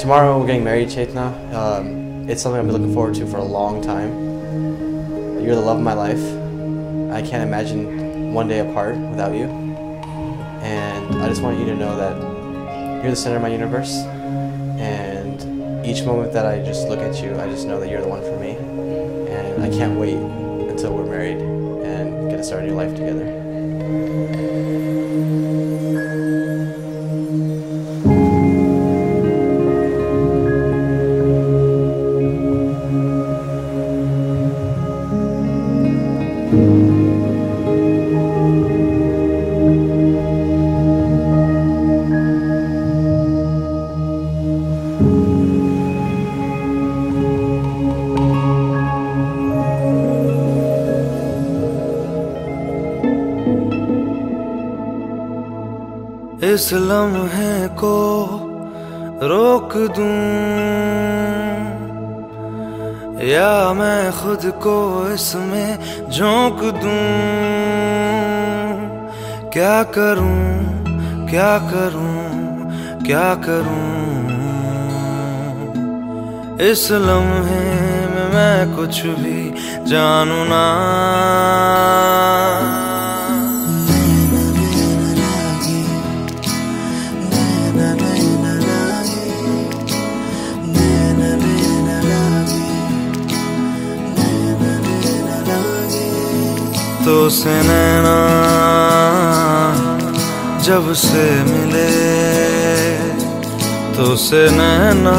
Tomorrow we're getting married, Chetna. It's something I've been looking forward to for a long time. You're the love of my life. I can't imagine one day apart without you. And I just want you to know that you're the center of my universe. And each moment that I just look at you, I just know that you're the one for me. And I can't wait until we're married and get to start a new life together. इस लम्हे को रोक दूं या मैं खुद को इसमें झोंक दूं, क्या करूं क्या करूं क्या करूं। इस लम्हे में मैं कुछ भी जानूं ना, तो से नैना जब से मिले, तो से नैना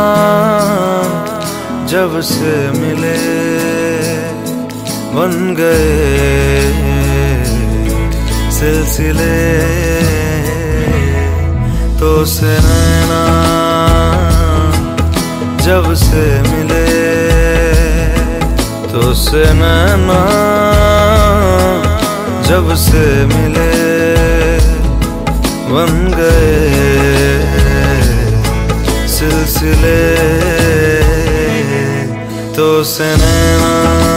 जब से मिले, बन गए सिलसिले। तो से नैना जब से मिले, तो से नैना जब से मिले, बन गए सिलसिले। तो से नैना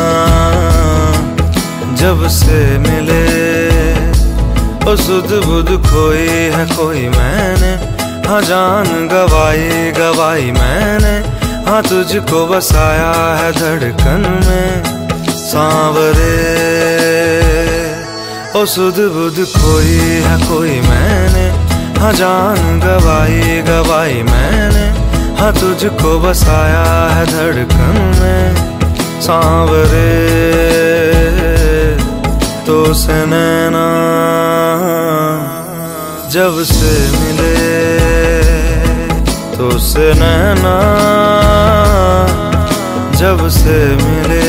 जब से मिले, ओ सुध बुध खोई है कोई मैंने, हाँ जान गवाई गवाई मैंने, हाँ तुझको बसाया है धड़कन में सांवरे। ओ सुध बुध खोई है कोई मैंने, हाँ जान गवाई गवाई मैंने, हाँ तुझको बसाया है धड़कन में सांवरे। तो से नैना जब से मिले, तो से नैना जब से मिले,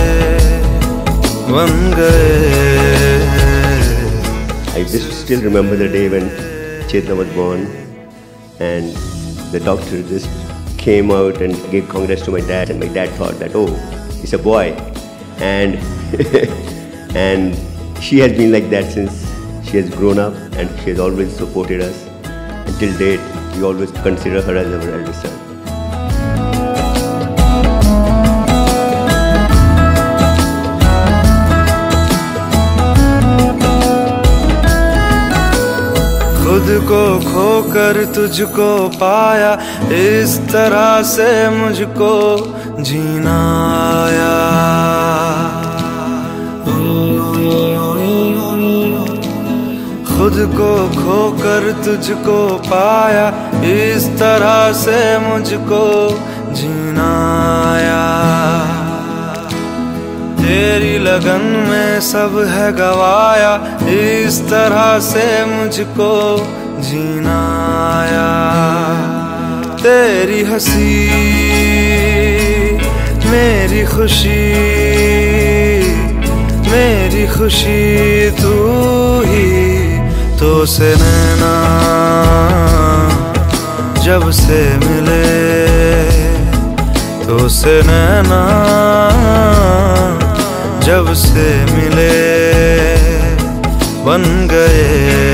बन गए। I just still remember the day when Chetna was born, and the doctor just came out and gave congrats to my dad, and my dad thought that, oh, it's a boy, and and she has been like that since she has grown up, and she has always supported us. Until date, we always consider her as our eldest son. खुद को खोकर तुझको पाया, इस तरह से मुझको जीना आया। खुद को खोकर तुझको पाया, इस तरह से मुझको जीना आया। तेरी लगन में सब है गवाया, इस तरह से मुझको जीना आया। तेरी हंसी मेरी खुशी, मेरी खुशी तू ही। तो से नैना जब से मिले, तो से नैना जब से मिले, बन गए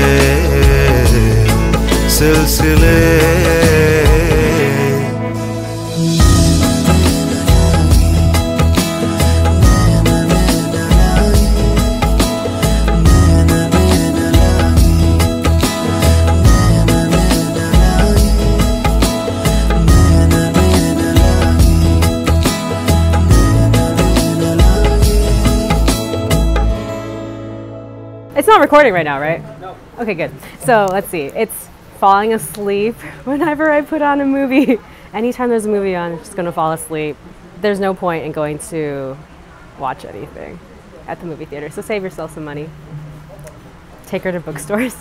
सिलसिले। It's not recording right now, right? No. Okay, good. So let's see. It's falling asleep whenever I put on a movie. Anytime there's a movie on, I'm just gonna fall asleep. There's no point in going to watch anything at the movie theater. So save yourself some money. Take her to bookstores.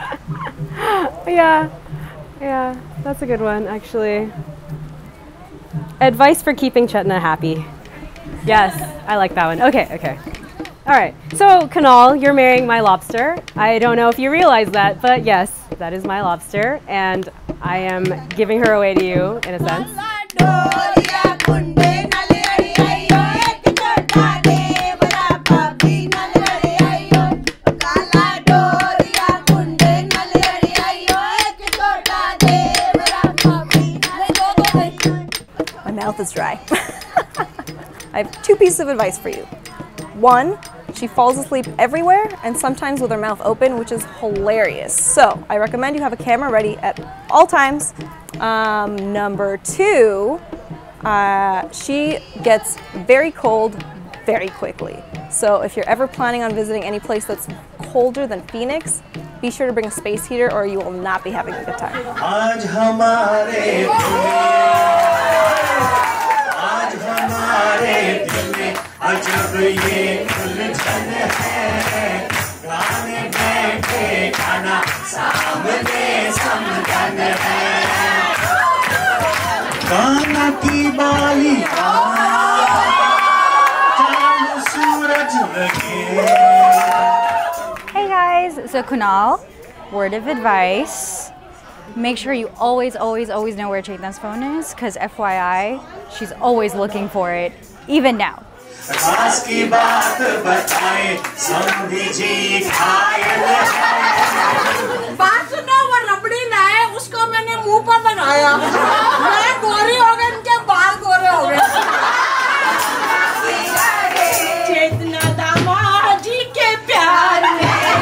Yeah, that's a good one, actually. Advice for keeping Chetna happy. Yes, I like that one. Okay. All right, so Kunaal, you're marrying my lobster. I don't know if you realize that, but yes, that is my lobster, and I am giving her away to you, in a sense. My mouth is dry. I have 2 pieces of advice for you. 1, she falls asleep everywhere and sometimes with her mouth open, which is hilarious. So I recommend you have a camera ready at all times. Number 2, she gets very cold very quickly. So if you're ever planning on visiting any place that's colder than Phoenix, be sure to bring a space heater or you will not be having a good time. Hey guys, so Kunaal, word of advice. Make sure you always know where Chetna's phone is, because FYI, she's always looking for it, even now. बात सुनो, वो रबड़ी लाए, उसको मैंने मुंह पर लगाया, मैं गोरी हो गई, इनके बाल गोरे हो गए। चेतना दामाद जी के प्यार में।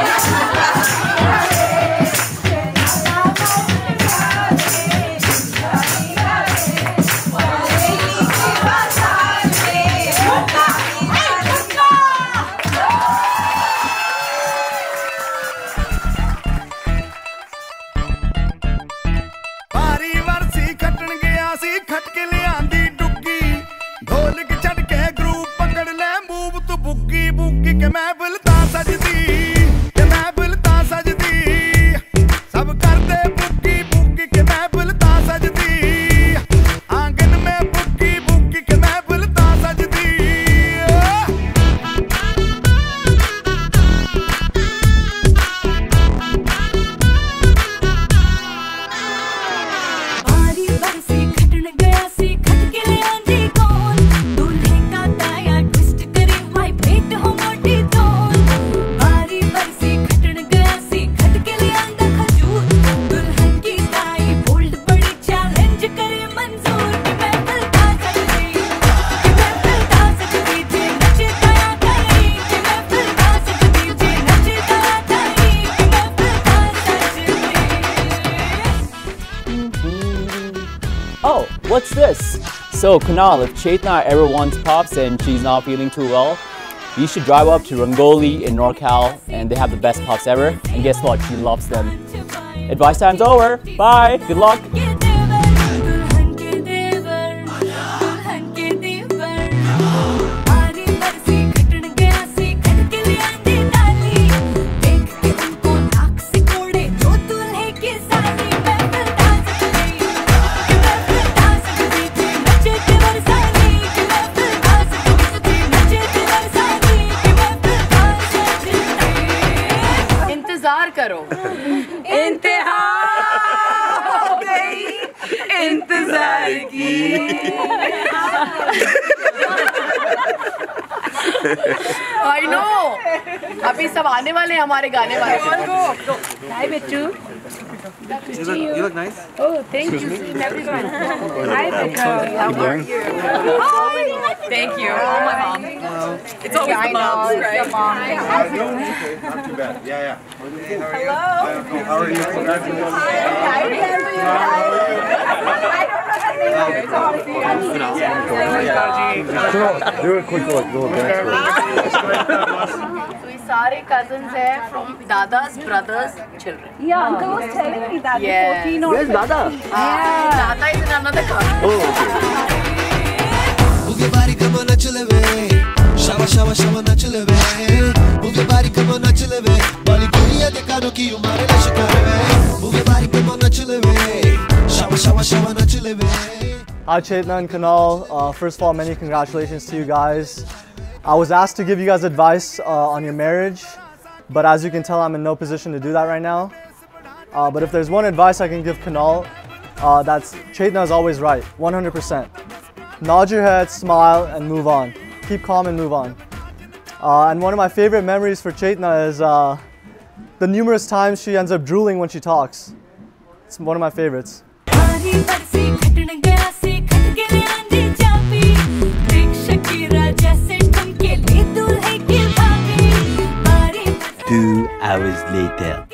Oh, what's this? So Kunaal, if Chetna ever wants pops and she's not feeling too well, you should drive up to Rangoli in NorCal and they have the best pops ever. And guess what? She loves them. Advice time's over. Bye. Good luck. करो इंतहा हो गई इंतजार की I know अभी सब आने वाले हैं हमारे गाने वाले Hi Bittu You look nice Oh thank you Hi Bittu How are you Thank you my mom It's always the moms right Not too bad yeah Hello How are you Congratulations Do a quick little dance. सारे cousins हैं from Dada's brother's children. Yeah, uncle was telling me that Yes. before. Where's Dada? Dada is in another car. Oh, okay. Hi Chetna and Kunaal. First of all, many congratulations to you guys. I was asked to give you guys advice on your marriage, but as you can tell, I'm in no position to do that right now. But if there's one advice I can give Kunaal, that's Chetna is always right, 100%. Nod your head, smile, and move on. Keep calm and move on. And one of my favorite memories for Chetna is the numerous times she ends up drooling when she talks. It's one of my favorites. Two hours later.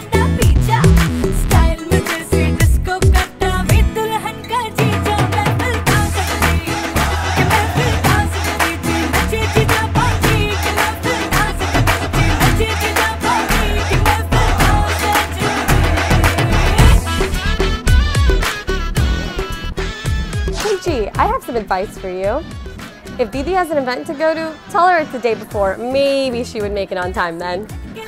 I have some advice for you. If Didi has an event to go to, tell her it's the day before. Maybe she would make it on time then.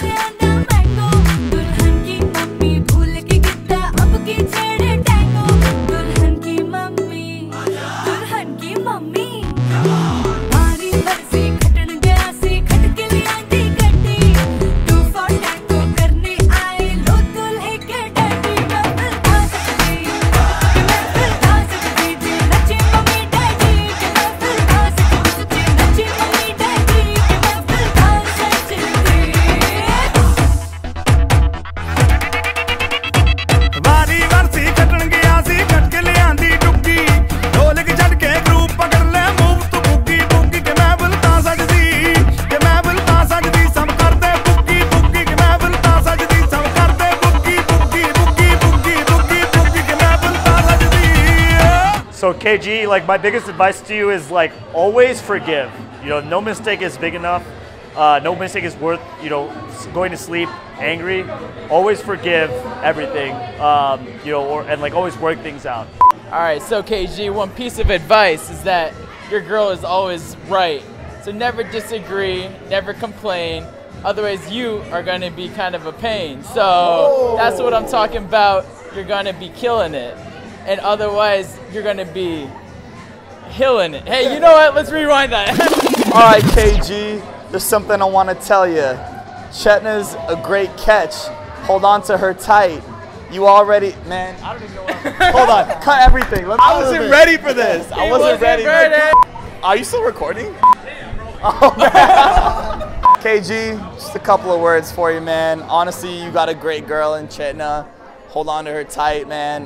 So KG, like my biggest advice to you is like always forgive. You know, no mistake is big enough. No mistake is worth, you know, going to sleep angry. Always forgive everything. You know, and like always work things out. All right, so KG, one piece of advice is that your girl is always right. So never disagree, never complain. Otherwise, you are gonna be kind of a pain. So that's what I'm talking about. You're gonna be killing it. And otherwise, you're gonna be hilling it. Hey, you know what? Let's rewind that. All right, KG, there's something I want to tell you. Chetna's a great catch. Hold on to her tight. You already, man, I don't even know what hold on, cut everything. I wasn't ready for this. I wasn't ready. Are you still recording? Oh, man. KG, just a couple of words for you, man. Honestly, you got a great girl in Chetna. Hold on to her tight, man.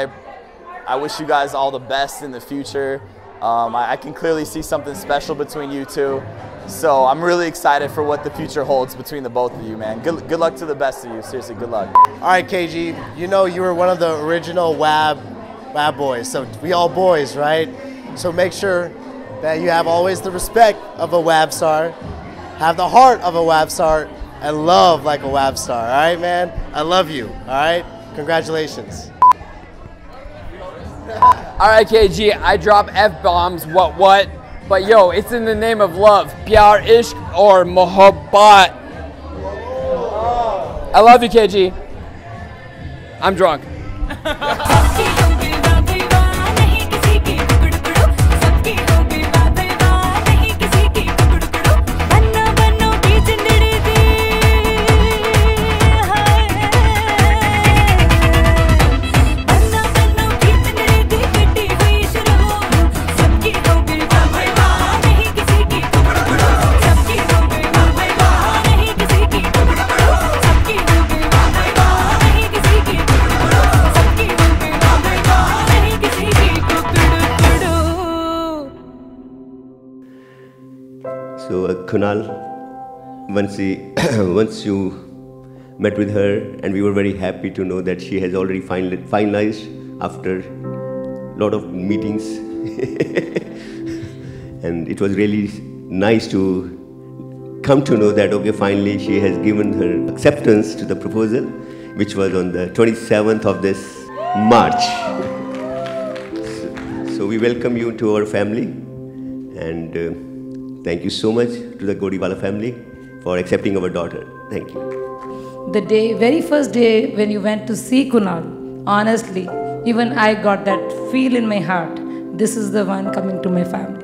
I wish you guys all the best in the future. I can clearly see something special between you two. So I'm really excited for what the future holds between the both of you, man. Good luck to the best of you. Seriously, good luck. All right, KG, you know you were one of the original WAB boys. So we all boys, right? So make sure that you have always the respect of a WAB star, have the heart of a WAB star, and love like a WAB star. All right, man? I love you. All right? Congratulations. All right, KG, I drop F-bombs, what, but yo, it's in the name of love, pyar, ishq, or mohabbat. I love you, KG. I'm drunk. So Kunaal, once you met with her, and we were very happy to know that she has already finalized after a lot of meetings, and it was really nice to come to know that, okay, finally she has given her acceptance to the proposal, which was on the 27th of this March. So we welcome you to our family, and thank you so much to the Godiwala family for accepting our daughter. Thank you. The very first day when you went to see Kunaal, honestly, even I got that feel in my heart. This is the one coming to my family.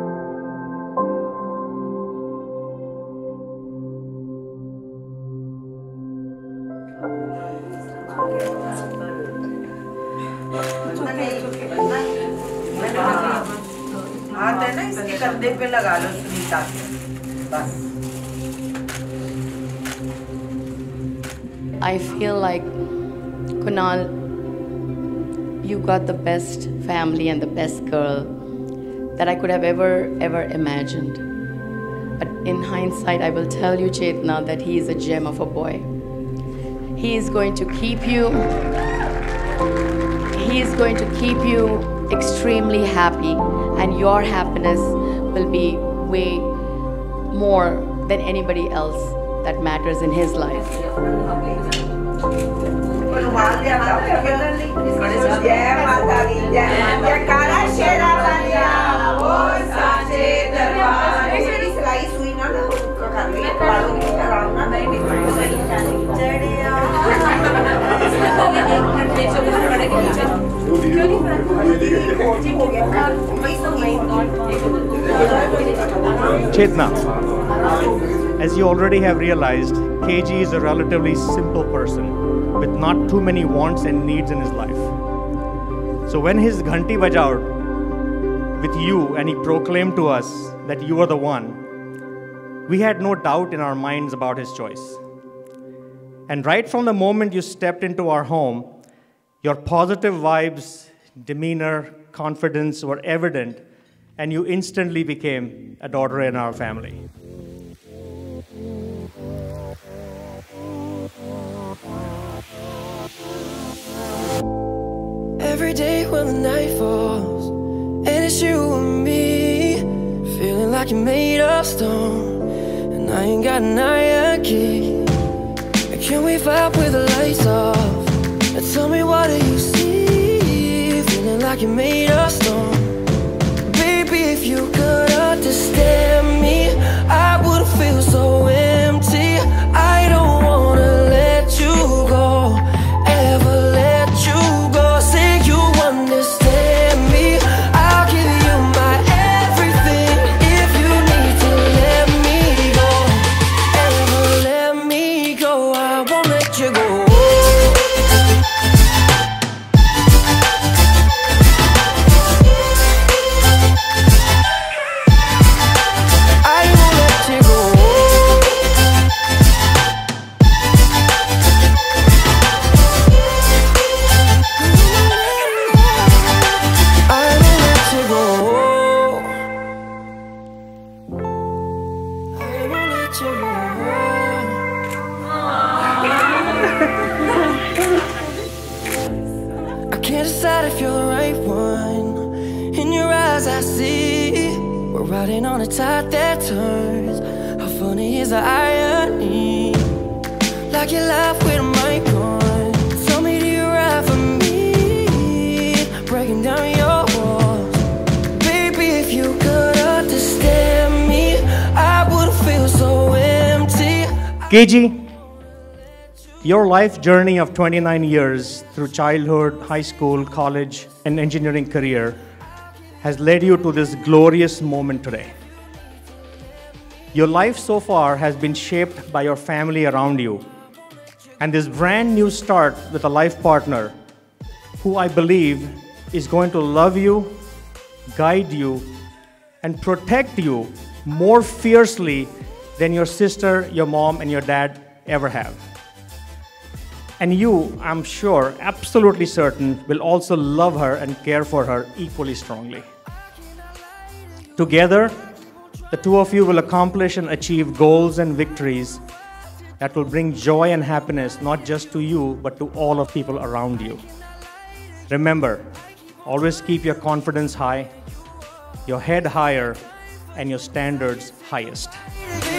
I feel like, Kunaal, you got the best family and the best girl that I could have ever imagined. But in hindsight, I will tell you, Chetna, that he is a gem of a boy. He is going to keep you extremely happy, and your happiness will be way more than anybody else that matters in his life. Chetna, as you already have realized, KG is a relatively simple person with not too many wants and needs in his life. So when his ghanti bajao with you and he proclaimed to us that you are the one, we had no doubt in our minds about his choice. And right from the moment you stepped into our home, your positive vibes, demeanor, confidence were evident, and you instantly became a daughter in our family. Every day when the night falls, and it's you and me, feeling like you're made of stone, and I ain't got an iron key. Can we vibe with the lights off? And tell me, what do you see? Feeling like you're made of stone. Baby, if you could understand me, I would feel so empty. I don't wanna let you go, ever let you go. Say you understand me, I'll give you my everything. If you need to let me go, ever let me go, I won't let you go. I can't decide if you're the right one. In your eyes I see we're riding on a tide that turns. How funny is the irony? Like you laugh with a mic on. Tell me, do you ride for me? Breaking down your walls. Baby, if you could understand me, I would feel so empty. KG, your life journey of 29 years through childhood, high school, college, and engineering career has led you to this glorious moment today. Your life so far has been shaped by your family around you, and this brand new start with a life partner who I believe is going to love you, guide you, and protect you more fiercely than your sister, your mom, and your dad ever have. And you, I'm sure, absolutely certain, will also love her and care for her equally strongly. Together, the two of you will accomplish and achieve goals and victories that will bring joy and happiness not just to you, but to all of people around you. Remember, always keep your confidence high, your head higher, and your standards highest. Baby,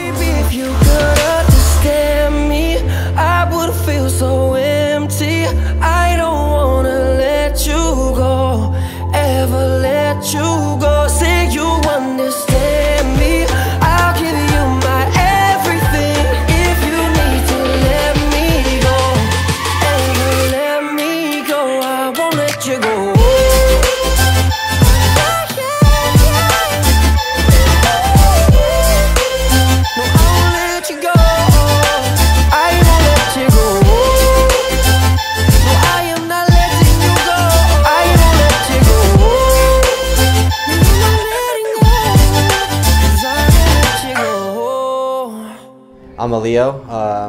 If you could understand me, I would feel so empty. I don't wanna let you go, ever let you go. Say you understand me, I'll give you my everything. If you need to let me go, ever let me go, I won't let you go. I'm a Leo,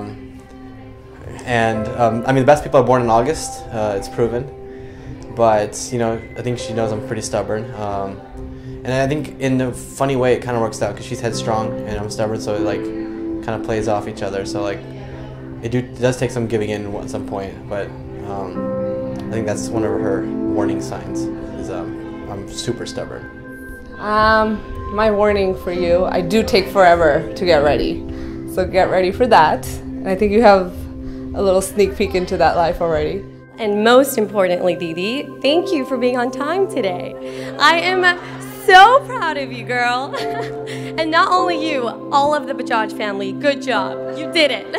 and I mean the best people are born in August. It's proven, but you know I think she knows I'm pretty stubborn, and I think in a funny way it kind of works out because she's headstrong and I'm stubborn, so it like kind of plays off each other. So like it does take some giving in at some point, but I think that's one of her warning signs. Is I'm super stubborn. My warning for you: I do take forever to get ready. So get ready for that. And I think you have a little sneak peek into that life already. And most importantly, Didi, thank you for being on time today. I am so proud of you, girl. And not only you, all of the Bajaj family, good job. You did it.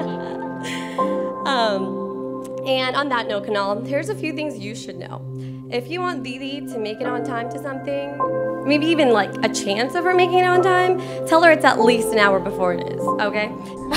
And on that note, Kunaal, here's a few things you should know. If you want Didi to make it on time to something, maybe even like a chance of her making it on time, tell her it's at least an hour before it is, okay?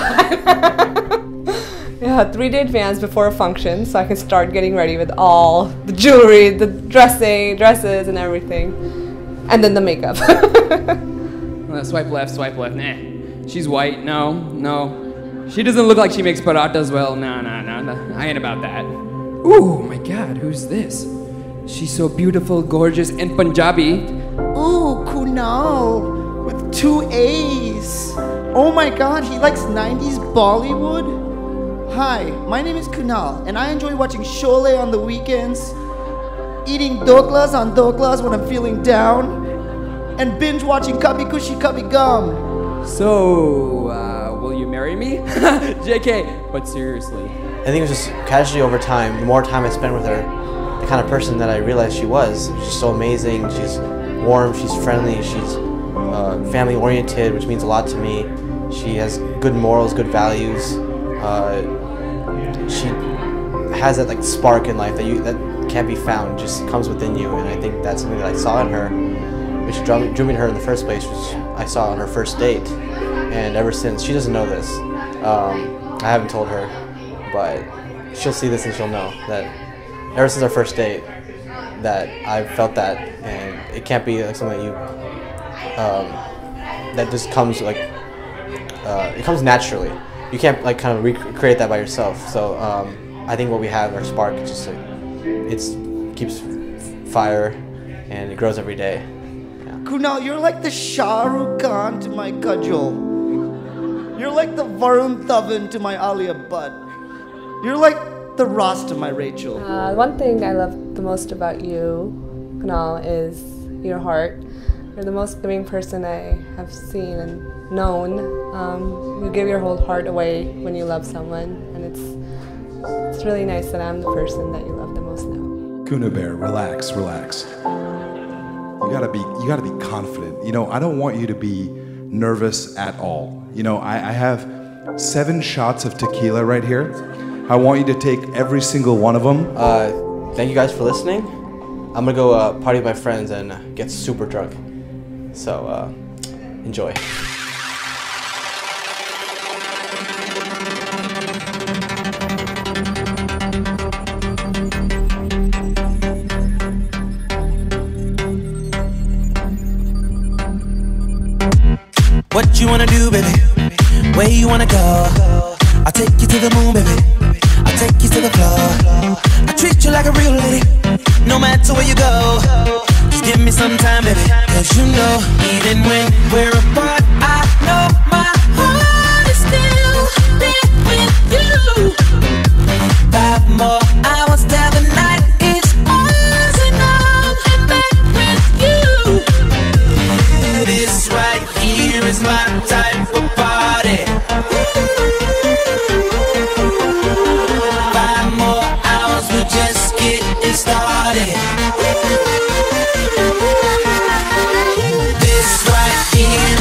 Yeah, 3 day advance before a function so I can start getting ready with all the jewelry, the dresses and everything. And then the makeup. Swipe left, nah. She's white, no. She doesn't look like she makes parathas well, nah. I ain't about that. Ooh, my God, who's this? She's so beautiful, gorgeous, and Punjabi. Ooh, Kunaal with 2 A's. Oh my God, he likes 90s Bollywood. Hi, my name is Kunaal, and I enjoy watching Sholay on the weekends, eating doklas on doklas when I'm feeling down, and binge watching Kabhi Khushi Kabhi Gum. So, will you marry me? JK, but seriously. I think it was just casually over time, the more time I spent with her, the kind of person that I realized she was. She's so amazing, she's warm, she's friendly, she's family oriented, which means a lot to me. She has good morals, good values. She has that like spark in life that can't be found, just comes within you, and I think that's something that I saw in her, which drew me to her in the first place, which I saw on her first date. And ever since, she doesn't know this, I haven't told her, but she'll see this and she'll know that ever since our first date, that I've felt that, and it can't be like something that you, that just comes like, it comes naturally. You can't like kind of recreate that by yourself. So I think what we have, our spark, is just like, it keeps fire, and it grows every day. Yeah. Kunaal, you're like the Shah Rukh Khan to my Kajol. You're like the Varun Dhawan to my Alia Bhatt. You're like the Ross to my Rachel. One thing I love the most about you, Kunaal, is your heart. You're the most giving person I have seen and known. You give your whole heart away when you love someone, and it's really nice that I'm the person that you love the most now. Kuna Bear, relax. You gotta be confident. You know, I don't want you to be nervous at all. You know, I have 7 shots of tequila right here. I want you to take every single one of them. Thank you guys for listening. I'm gonna go party with my friends and get super drunk. So enjoy. What you wanna do, baby? Where you wanna go? I'll take you to the moon, baby. I'll take you to the floor. I treat you like a real lady, no matter where you go. Just give me some time, baby. Cause you know, even when we're apart, I know my heart is still there with you. 5 more hours till the night is ours, and I'm back with you. This right here is my type of party.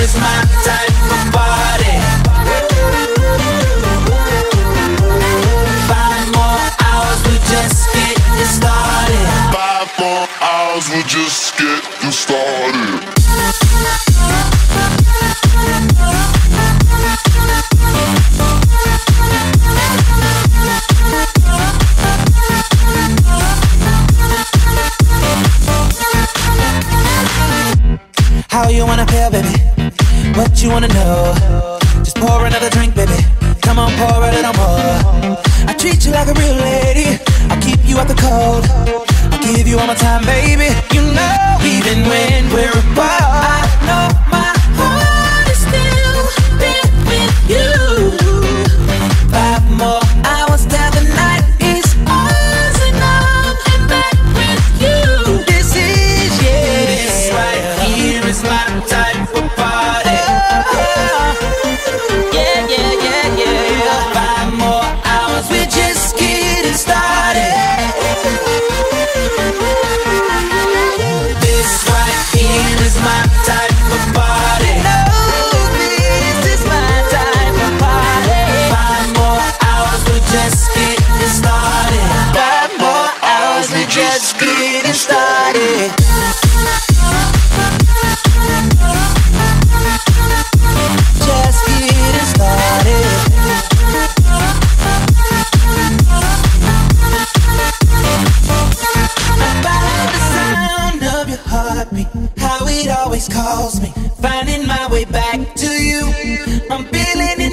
is my type of party. 5 more hours, we just getting started. 5 more hours, we just getting started. How you wanna feel, baby? What you wanna know? Just pour another drink, baby. Come on, pour a little more. I treat you like a real lady. I'll keep you out the cold. I'll give you all my time, baby. You know, even when we're apart, I know my heart is still there with you. 5 more hours till the night is ours, and I'm back with you. This is, yeah, this right here is my type of party. Yeah, yeah, yeah, yeah. 5 more hours, we're just getting started. This right here is my type of party. No, this is my type of party. 5 more hours, we're just getting started. 5 more hours, we're just getting started. Just getting started. About the sound of your heartbeat, how it always calls me, finding my way back to you. I'm feeling it